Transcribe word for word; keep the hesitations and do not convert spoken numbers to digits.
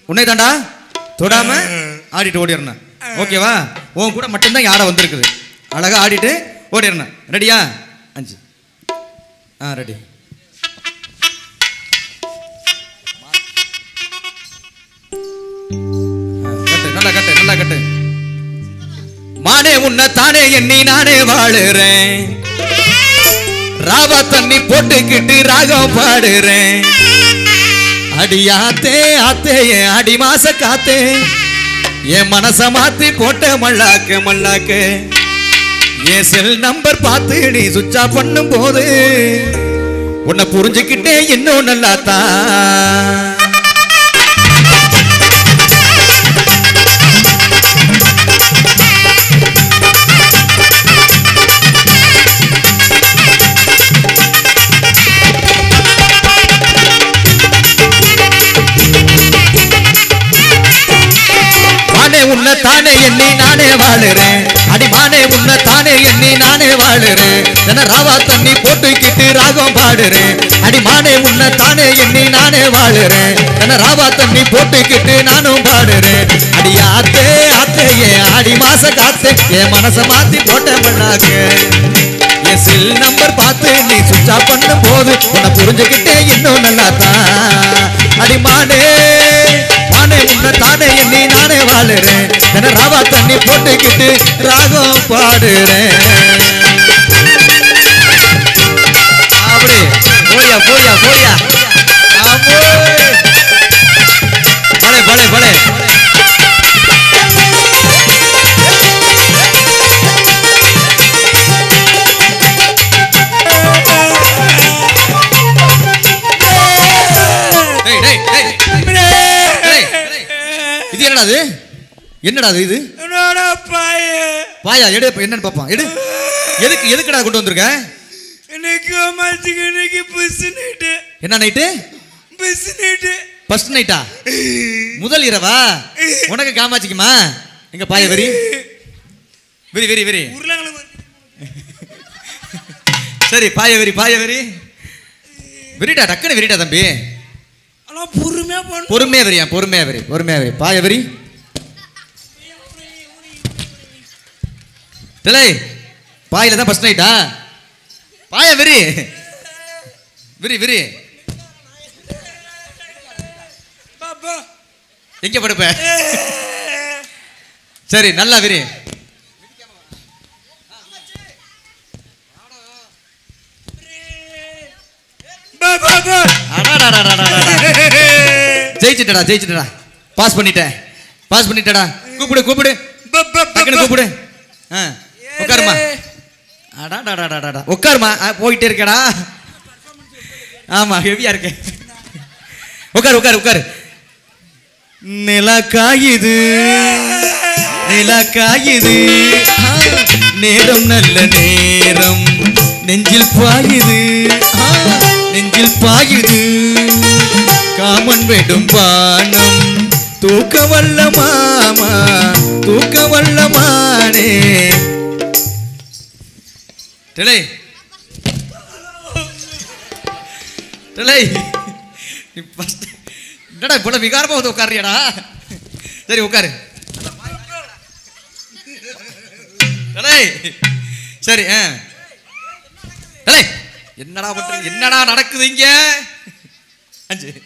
உன்னை தாண்டா தொடாம ஆடிட்டு ஓடிடணும். ஓகேவா? உன் கூட மட்டும்தான் யாரை வந்திருக்குது. அழகா ஆடிட்டு ஓடிடணும். ரெடியா? அஞ்சு. ஆ ரெடி. கட்டு நல்லா கட்டு நல்லா கட்டு. மானே உன்னை தானே எண்ணி நானே வாழுறேன். ராவா தண்ணி போட்டுக்கிட்டு ராகம் பாடுறேன். அடியாத்தே ஆத்தே என் அடி மாச காத்தே என் மனச மாத்தி போட்ட மல்லாக்க மல்லாக்க என் செல் நம்பர் பார்த்து நீ சுவிட்ச் ஆஃப் பண்ணும் போது உன்னை புரிஞ்சுக்கிட்டே இன்னும் நல்லாத்தான். உன்னை தானே எண்ணி நானே வாழுறேன். அடிமானே உன்னை தானே எண்ணி நானே வாழுறேன். ராவா தண்ணி போட்டுக்கிட்டு ராகம் பாடுறேன். அடிமானே உன்னை தானே எண்ணி நானே வாழுறேன். ராவா தண்ணி போட்டுக்கிட்டு நானும் பாடுறேன். அடியா அத்தே அத்தே என் அடி மாச காத்தே என் மனச மாத்தி போட்ட பண்ணாங்க. என் செல் நம்பர் பார்த்து நீ சுவிட்ச் ஆஃப் பண்ணும் போது உன்னை புரிஞ்சுக்கிட்டே இன்னும் நல்லாத்தான். அடிமானே மானே உன்னை தானே எண்ணி நானே வாழுறேன். ராவா தண்ணி போட்டுக்கிட்டு ராகம் பாடுறேன். அப்படி போயா போயா போயா பலே பலே பலே. இது என்னடா இது? என்னடா இது? பாயா எடு என்னன்னு பாப்போம். எடு. எதுக்கு எதுக்குடா கொண்டு வந்திருக்க? எனக்கு மாத்திக்கு இன்னைக்கு பஸ் நைட். என்ன நைட்டு? Bus night. ஃபர்ஸ்ட் நைட்டா? முதல் இரவா? உனக்கு காமாச்சிக்குமா? எங்க பாயா வெரி வெரி வெரி வெரி. சரி பாயா வெரி பாயா வெரி வெரிடா டக்குனு வெரிடா தம்பி. ஆனா பொறுமையா பண்ணு. பொறுமையா வெரியா பொறுமையா வெரி பொறுமையா வெரி பாயா வெரி. டேய் பாயில தான் ஃபர்ஸ்ட் நைட்டா? பாயா வெரி வெரி வெரி. பாப்பா எங்க படுப்ப? சரி நல்லா வெரி. ஜெயிச்சிட்டடா ஜெயிச்சிட்டடா. பாஸ் பண்ணிட்டேன் பாஸ் பண்ணிட்டடா. கூப்பிடு கூப்பிடு டக்குனு கூப்பிடு. உட்காருமா. அடாடாடாடாடா உட்காருமா. போயிட்டே இருக்கடா. ஆமா ஹெவியா இருக்கு. உட்காரு உட்காரு உட்காரு. நிலா காயுது நிலா காயுது நேரம் நல்ல நேரம் நெஞ்சில் பாயுது நெஞ்சில் பாயுது காமன் வெடும் பானம் தூக்க வல்ல மாமா தூக்க வல்ல மானே. டேய் டேய் என்னடா இவ்வளவு விகாரமா வந்து உட்காரியாடா? சரி உட்காரு. டேய் சரி. டேய் என்னடா பண்றீங்க? என்னடா நடக்குது இங்க? அஞ்சு